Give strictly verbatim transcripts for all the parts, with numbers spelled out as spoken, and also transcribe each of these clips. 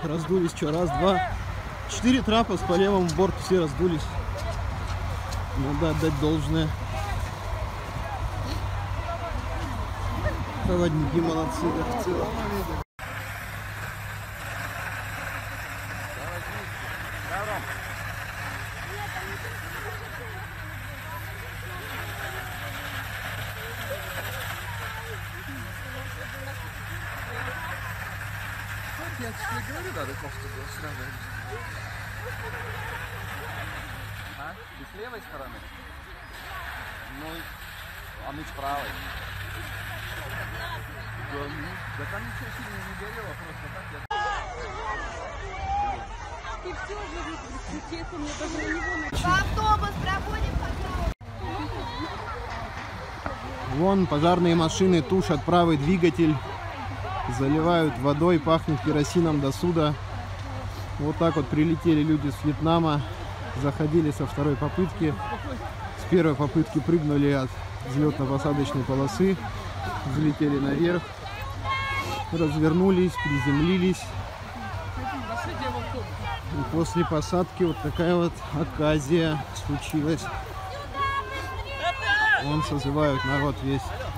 раздулись, что, раз, два, четыре трапа по левому борту все раздулись. Надо отдать должное. Проводники молодцы, да, в целом. Я тебе говорю, надо кофту сразу. А? Ты с левой стороны? Ну, а мы с правой. Да, ну, да там ничего сильно не горело, просто так я... Ты все же выключи, это мне даже на него начать. Автобус проводим, пожалуйста. Вон пожарные машины тушат правый двигатель. Заливают водой, пахнет керосином до суда. Вот так вот прилетели люди с Вьетнама. Заходили со второй попытки. С первой попытки прыгнули от взлетно-посадочной полосы. Взлетели наверх. Развернулись, приземлились. И после посадки вот такая вот оказия случилась. Вон созывают народ весь.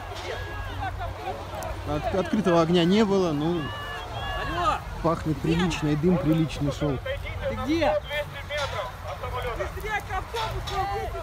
От, открытого огня не было, ну пахнет прилично, и дым приличный шел. Ты где? Быстрее к автобусу!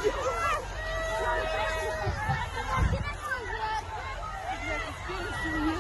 Thank you.